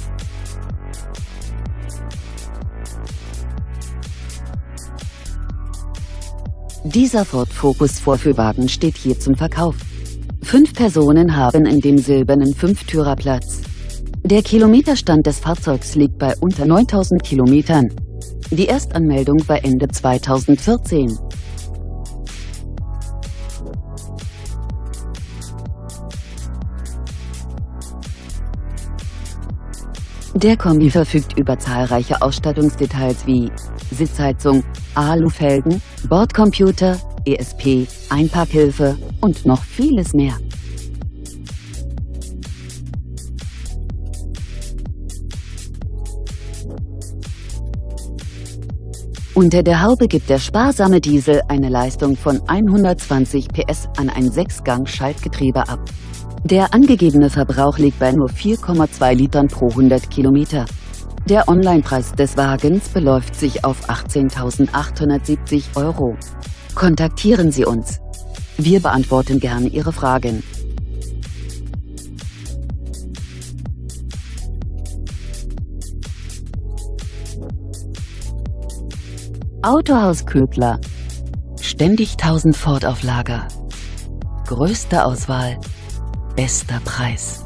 Dieser Ford Focus Vorführwagen steht hier zum Verkauf. 5 Personen haben in dem silbernen Fünftürer Platz. Der Kilometerstand des Fahrzeugs liegt bei unter 9000 Kilometern. Die Erstanmeldung war Ende 2014. Der Kombi verfügt über zahlreiche Ausstattungsdetails wie Sitzheizung, Alufelgen, Bordcomputer, ESP, Einparkhilfe und noch vieles mehr. Unter der Haube gibt der sparsame Diesel eine Leistung von 120 PS an ein 6-Gang-Schaltgetriebe ab. Der angegebene Verbrauch liegt bei nur 4,2 Litern pro 100 Kilometer. Der Onlinepreis des Wagens beläuft sich auf 18.870 €. Kontaktieren Sie uns. Wir beantworten gerne Ihre Fragen. Autohaus Ködler. Ständig 1000 Ford auf Lager. Größte Auswahl, bester Preis.